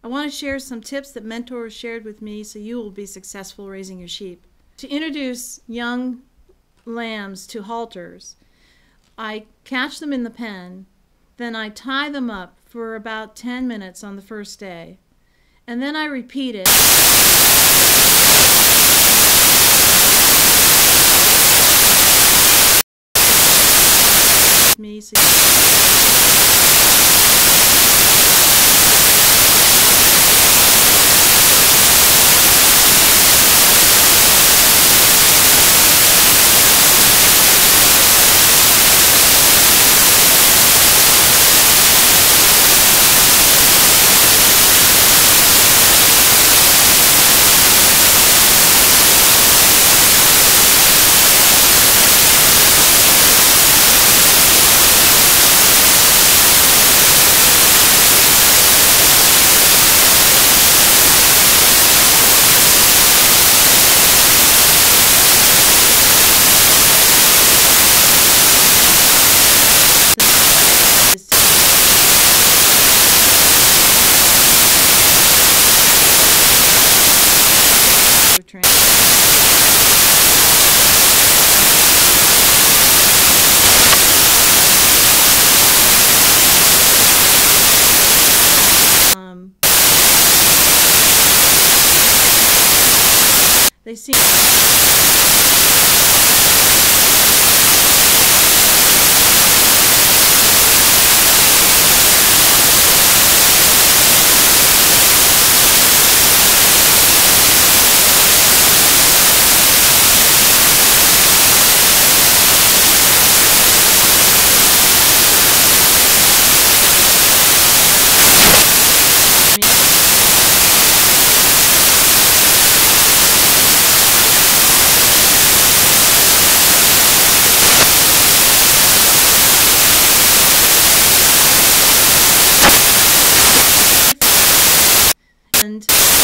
I want to share some tips that mentors shared with me so you will be successful raising your sheep. To introduce young lambs to halters, I catch them in the pen, then I tie them up for about 10 minutes on the first day, and then I repeat it. They seem and